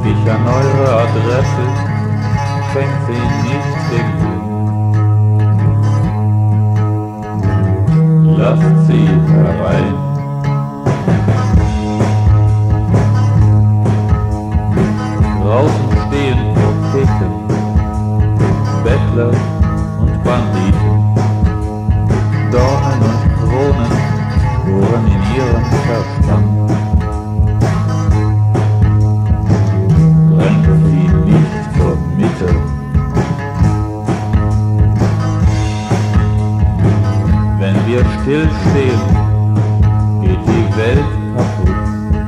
mich an eure Adresse, schenkt sie nicht den Sinn. Lasst sie herein. Draußen stehen Propheten, Bettler und Banditen, Dornen und Kronen bohren in ihrem Verstand. Drängt sie nicht zur Mitte. Wenn wir stillstehen, geht die Welt kaputt.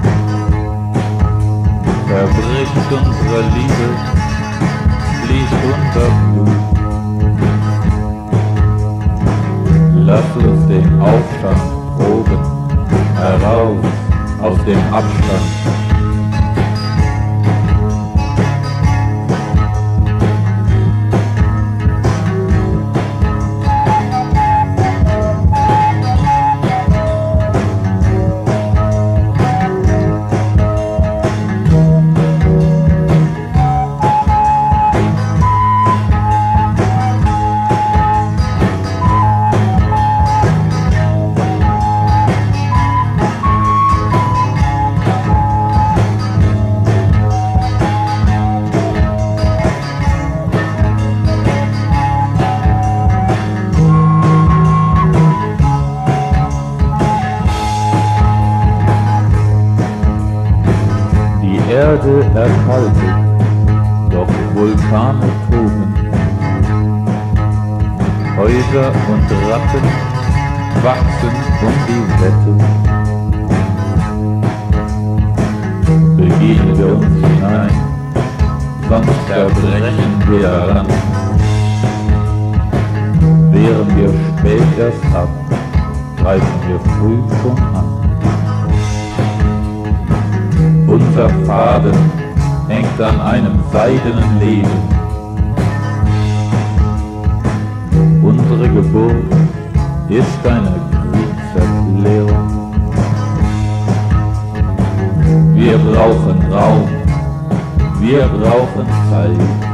Verbricht unsere Liebe, fließt unser Blut. Lass uns den Aufstand proben, heraus aus dem Abstand. Die Erde erkaltet, doch Vulkane toben. Häuser und Ratten wachsen um die Wette. Begeben wir uns hinein, sonst zerbrechen wir daran. Wehren wir spät erst ab, greifen wir früh schon an. Unser Faden hängt an einem seidenen Leben. Unsere Geburt ist eine Kriegserklärung. Wir brauchen Raum, wir brauchen Zeit.